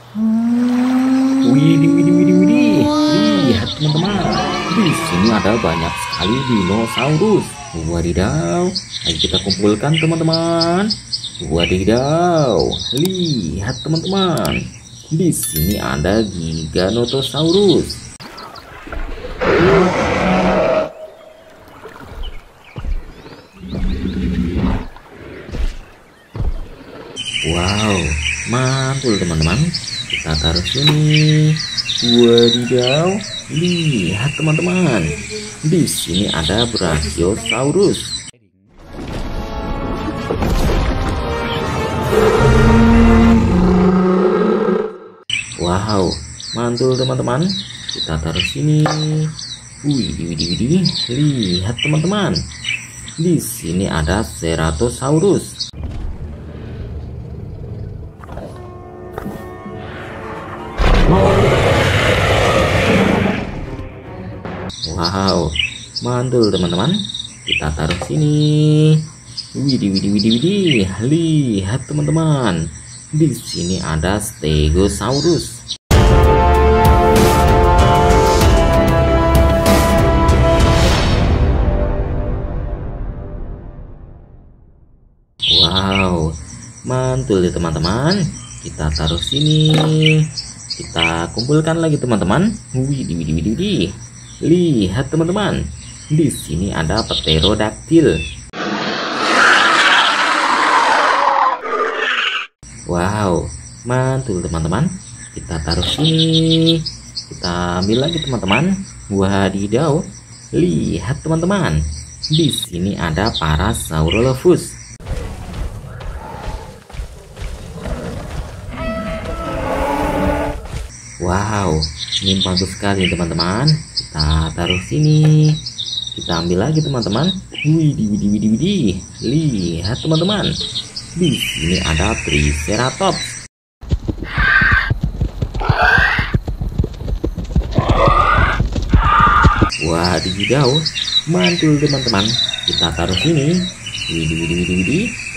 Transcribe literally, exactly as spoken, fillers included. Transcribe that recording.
Widih, widih, widih, widih. Lihat teman-teman, di sini ada banyak sekali dinosaurus. Wadidaw, ayo kita kumpulkan teman-teman. Wadidaw, lihat teman-teman, di sini ada Giganotosaurus. Wow, mantul teman-teman. Kita taruh sini. Wadidaw, lihat teman-teman, di sini ada Brachiosaurus. Wow, mantul teman-teman. Kita taruh sini. Widih, widih, widih. Lihat teman-teman, di sini ada Ceratosaurus. Wow, mantul teman-teman. Kita taruh sini. Widih, widih, widih, widih. Lihat teman-teman, di sini ada Stegosaurus. Wow, mantul ya teman-teman. Kita taruh sini. Kita kumpulkan lagi teman-teman. Widih, widih, widih, widih. Lihat teman-teman, di sini ada Pterodactyl. Wow, mantul teman-teman. Kita taruh sini. Kita ambil lagi teman-teman. Wadidaw, lihat teman-teman, di sini ada Parasaurolophus. Wow, ini bagus sekali teman-teman. Kita taruh sini. Kita ambil lagi teman-teman. Widih, widih, widih, widih. Lihat teman-teman, di sini ada Triceratops. Wadidaw, mantul teman-teman. Kita taruh sini. Widih, widih, widih, widih.